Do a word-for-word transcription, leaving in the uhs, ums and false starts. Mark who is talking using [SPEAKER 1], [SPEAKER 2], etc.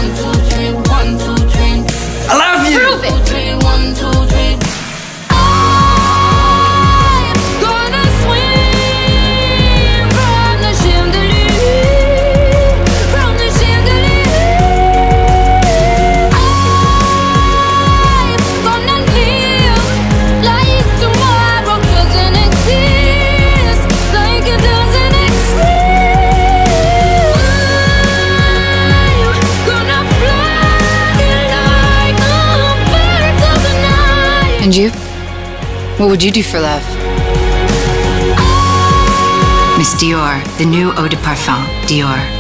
[SPEAKER 1] two, three, one, two, three.
[SPEAKER 2] I love you!
[SPEAKER 1] Prove it! Three, one, two, three. I'm gonna swim from the chandelier, from the chandelier. I'm gonna live like tomorrow doesn't exist, like it doesn't exist. I'm gonna fly like a bird of the night.
[SPEAKER 3] And you? What would you do for love? Miss Dior, the new eau de parfum, Dior.